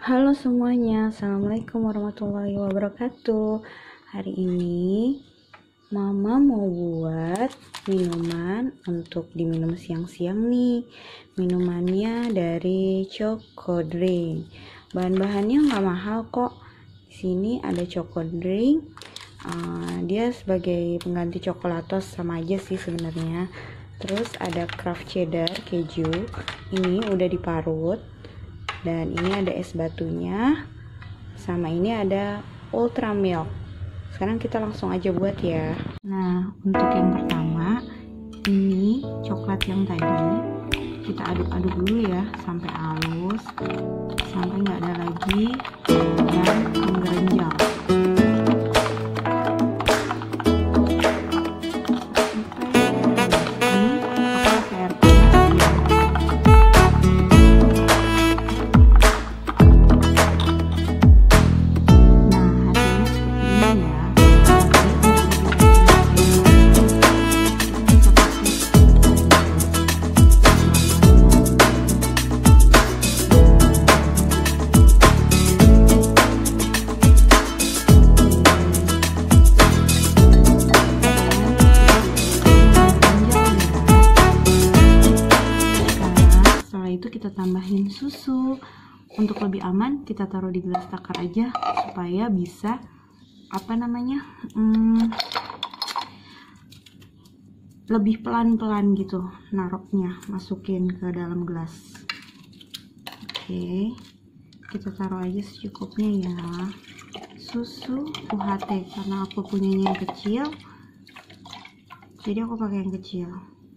Halo semuanya, Assalamualaikum warahmatullahi wabarakatuh. Hari ini Mama mau buat minuman untuk diminum siang-siang nih. Minumannya dari Choco Drink. Bahan-bahannya nggak mahal kok. Di sini ada Choco Drink. Dia sebagai pengganti coklatos, sama aja sih sebenarnya. Terus ada Craft Cheddar keju. Ini udah diparut. Dan ini ada es batunya, sama ini ada ultra milk. Sekarang kita langsung aja buat ya. Nah, untuk yang pertama, ini coklat yang tadi kita aduk-aduk dulu ya sampai halus, sampai nggak ada lagi yang menggerenjal. Itu kita tambahin susu. Untuk lebih aman kita taruh di gelas takar aja supaya bisa lebih pelan-pelan gitu naroknya, masukin ke dalam gelas. Oke, kita taruh aja secukupnya ya. Susu UHT karena aku punyanya yang kecil, jadi aku pakai yang kecil.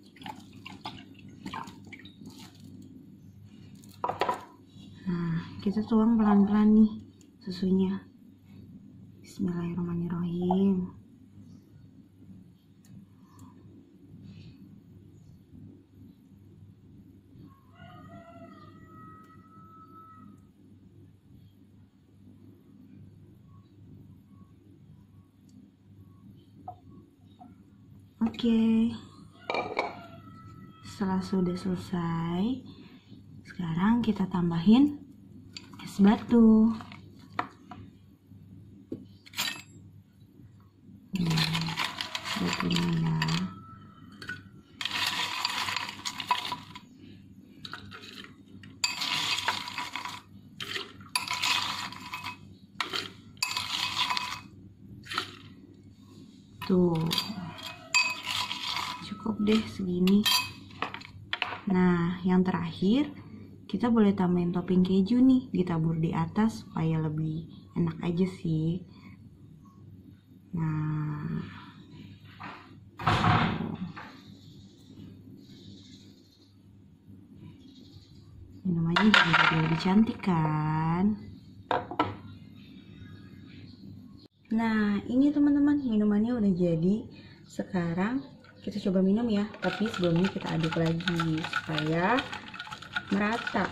Nah, kita tuang pelan-pelan nih susunya. Bismillahirrahmanirrahim. Oke. Setelah sudah selesai, sekarang kita tambahin es batu. Batunya ya. Tuh. Cukup deh segini. Nah, yang terakhir kita boleh tambahin topping keju nih, ditabur di atas supaya lebih enak aja sih. Nah, minumannya juga jadi lebih cantik kan. Nah, ini teman-teman, minumannya udah jadi. Sekarang kita coba minum ya, tapi sebelumnya kita aduk lagi supaya merata.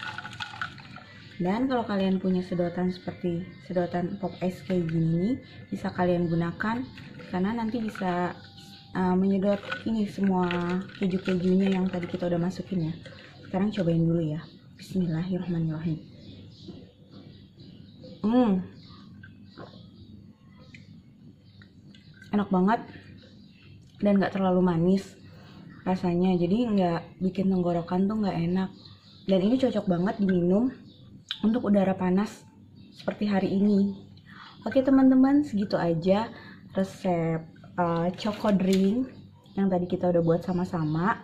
Dan kalau kalian punya sedotan seperti sedotan pop ice kayak gini, bisa kalian gunakan karena nanti bisa menyedot ini semua keju-kejunya yang tadi kita udah masukin ya. Sekarang cobain dulu ya. Bismillahirrahmanirrahim. Enak banget dan gak terlalu manis rasanya, jadi nggak bikin tenggorokan tuh nggak enak. Dan ini cocok banget diminum untuk udara panas seperti hari ini. Oke teman-teman, segitu aja resep Choco Drink yang tadi kita udah buat sama-sama.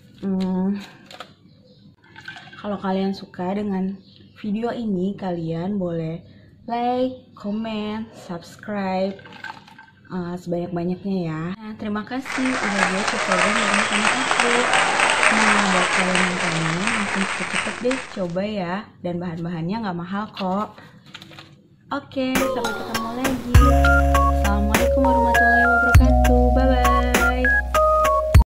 Kalau kalian suka dengan video ini, kalian boleh like, comment, subscribe sebanyak-banyaknya ya. Nah, terima kasih udah buat Choco Drink bareng sama aku. Nah, buat kalian yang pengen langsung cepet-cepet deh coba ya, dan bahan-bahannya nggak mahal kok. Oke, sampai ketemu lagi. Assalamualaikum warahmatullahi wabarakatuh.